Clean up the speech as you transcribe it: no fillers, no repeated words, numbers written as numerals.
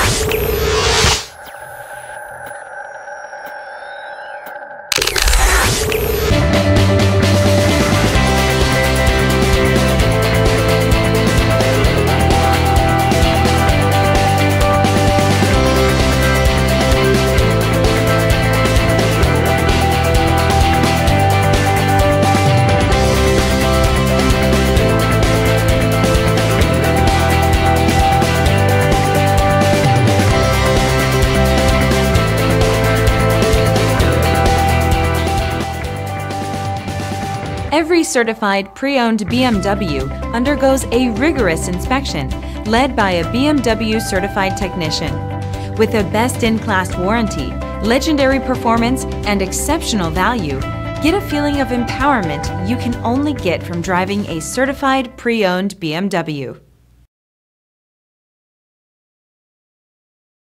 Every certified pre-owned BMW undergoes a rigorous inspection led by a BMW certified technician. With a best-in-class warranty, legendary performance, and exceptional value, get a feeling of empowerment you can only get from driving a certified pre-owned BMW.